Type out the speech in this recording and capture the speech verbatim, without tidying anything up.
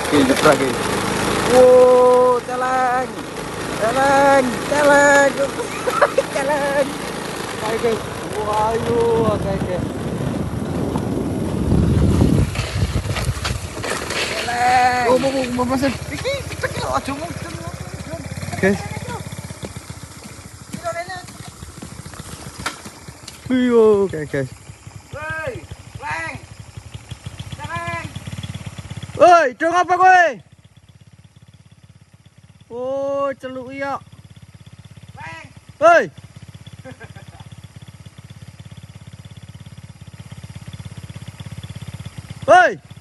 Oke, lagi. Wow, celeng. Celeng, celeng. Celeng. Oke, guys. Wah, ayo, oke, oke. Celeng. Oh, mau mau masuk. Iki, iki aja mungkin. Guys. Iyo, oke, guys. Woi, Leng. Celeng. Woi, dong apa kowe? Oh, celuk iya. Leng. Woi. Woi.